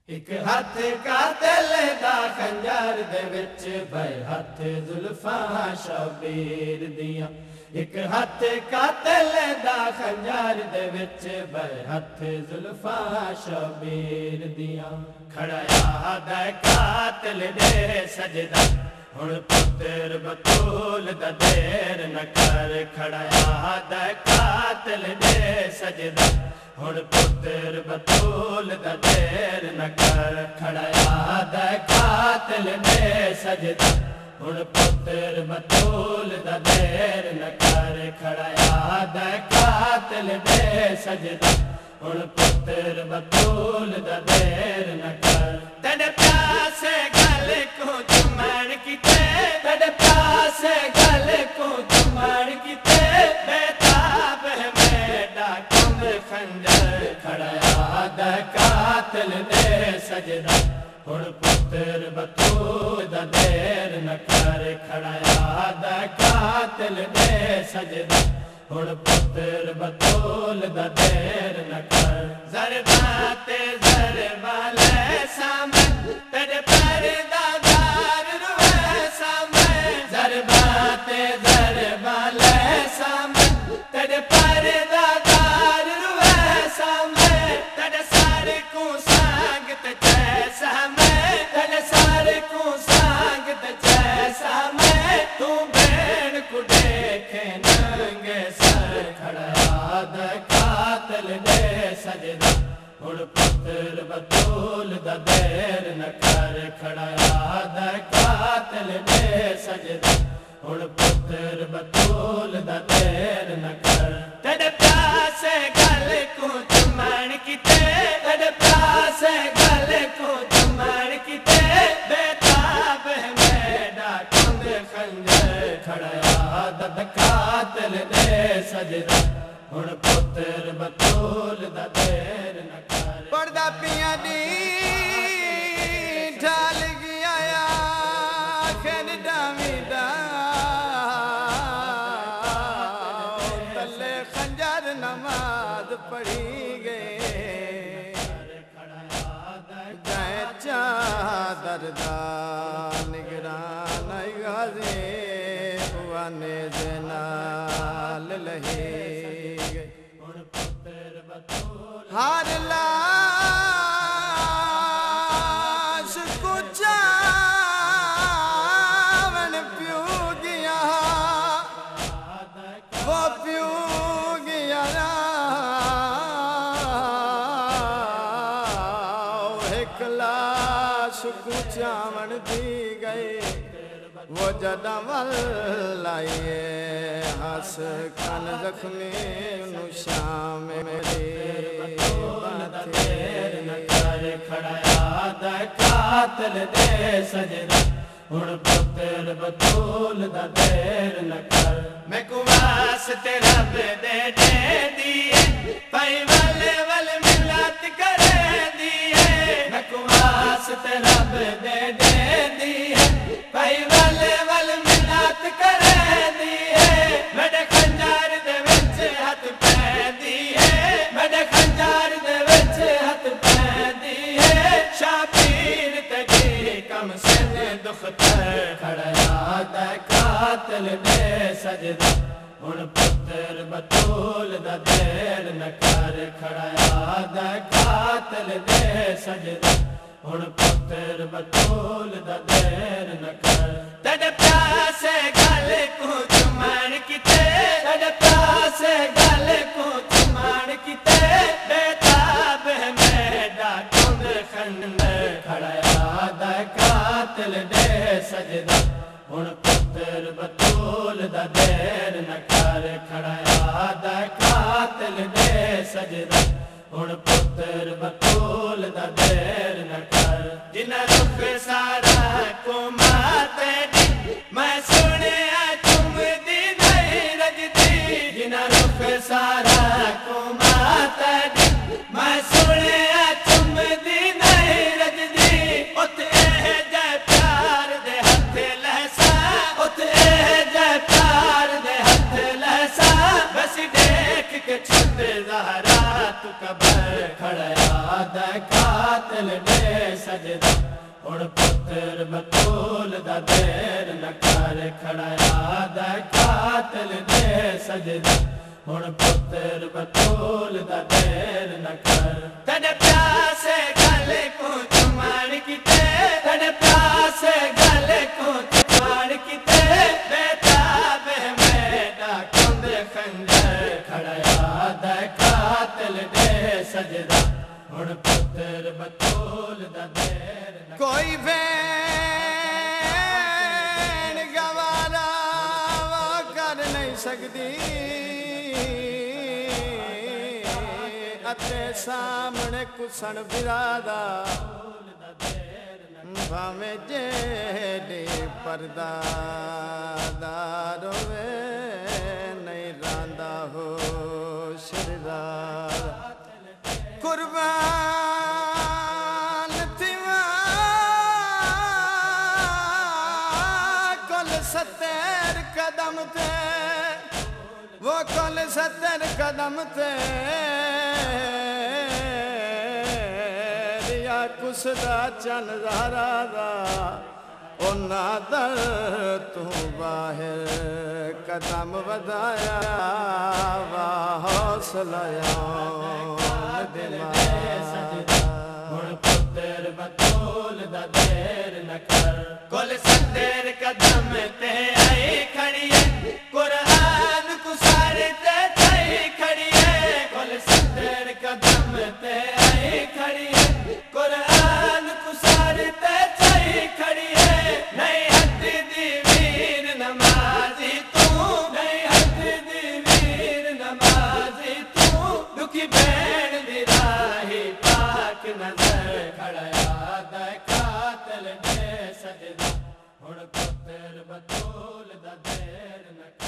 एक हाथ कातिल दा खंजर दे विच बे हाथ जुल्फां शबीर दियां। एक हाथ कातिल दा खंजर दे विच बे हाथ जुल्फां शबीर दियां। खड़ाया दा कातिल दे सजदा हुण पुत्र बतूल दा देर न कर। खड़ाया दा कातिल दे सजदा हुण पुत्र बतूल दा देर न कर। खड़ाया दा कातिल दे सजदा हुण पुत्र बतूल दा देर न कर। खड़ाया दा कातिल दे सजदा हुण पुत्र बतूल दा देर न कर। तेरे प्यासे गल को चुमण कीते, तेरे प्यासे गल को चुमण कीते, बेताब है मेरा कम खंजर। खड़ाया दा कातिल दे सजदा हुण पुत्र बतूल दा देर न कर। खड़ाया दा कातिल दे सजदा हुण पुत्र बतूल दा देर न कर। ज़रबाते ज़रबा ले सामे तेरे परदादार रुए सामे। ज़रबाते ज़रबा ले सामे तेरे परदादार रुए सामे। तेरे सारे को सांगत जैसा मैं, तेरे सारे को सांगत जैसा मैं। तू बैन को देखे नंगे सर। खड़ाया दा कातिल दे सजदा हुण पुत्र बतूल दा देर न कर। खड़ाया दा कातिल दे सजदा हुण पुत्र बतूल दा देर न कर। तेरे प्यासे गल को चुमण कीते, तेरे प्यासे गल को चुमण कीते, बेताब है मेरा कुंद खंजर। खड़ाया दा कातिल दे सजदा हुण पुत्र बतूल दा देर न कर। पर्दा पिया दी ढाल गया खैर डामीदा तले खंजर नमाज पढ़ी गए। जाए चादर दा निगरान गाजी वाने जनाल लही गए। हर लाश को चावन प्यू गया, वो प्यू गया। एक लाश को चावन दी गई, वो जदमल लाइए हस खान जख्मी शाम मेरी देर न कर। खड़ाया दा कातिल दे सजदा हुण पुत्र बतूल दा देर न कर। मैं कुवास ते रब दे दे दिए पाई वल वल मिलत करे दिए। मैं कुवास ते रब दे दे दिए पाई वल वल मिलत करे दिए। मेरे खंजर दे विच हथ पै दिए, मेरे खंजर दे विच हथ पै दिए। शाबीर तेरी कम सिन दुख्तर। खड़ाया दा कातिल दे सजदा हुण पुत्र बतूल दा देर न कर। खड़ाया दा कातिल दे सजदा हुण पुत्र बतूल दा देर न कर। तेरे प्यासे गल को चुमण कीते, तेरे प्यासे गल को चुमण कीते, बेताब है मेरा कुंद खंजर। खड़ाया दा कातिल दे सजदा हुण पुत्र बतूल दा देर न कर। खड़ाया दा कातिल दे सजदा हुण पुत्र बतूल दा देर न कर। जिन्ना रुख सारा को माते दी मैं सुनिया चुमदी नहीं रजदी। जिन्ना रुख सारा को माते दी मैं सुनिया चुमदी नहीं रजदी। उत जय प्यार दे हथ लहसा, उत जय प्यार दे हथ लहसा। कातिल दे सजदा हुण पुत्र बतूल दा देर न कर खड़ाया दा कातिल दे सजदा हुण पुत्र बतूल दा देर न कर तेरे प्यासे गले को चुमाण किते तेरे प्यासे गले को चुमाण किते बेटा बे मेरा कंद खंजर खड़ाया दा कातिल दे सजदा हुण पुत्र बतूल दा देर न कोई भैन गवारा वो कर नहीं सकती अते सामने कुसण बिरादा भावे जेडी पर्दा दारोवे नहीं रांदा हो शरदार कुर्बान थिवा कुल 70 कदम थे वो कुल 70 कदम थे रिया कुसदा चन ज़हरा दा उन्ना दर तू बाहर कदम वधाया वा हौसला हुण पुत्र बतूल दा देर न कर कुल 70 कदम ते आई खड़ी है कुरान कुसार ते थई खड़ी है कुल 70 कदम ते आई खड़ी है कुरान कुसार ते थई खड़ी है नहीं हद दी वीर नमाजी तू नहीं हद दी वीर नमाजी तू दुखी बैण दी राही पाक नजर खड़ाया दा कातिल दे सजदा हुण पुत्र बतूल दा देर न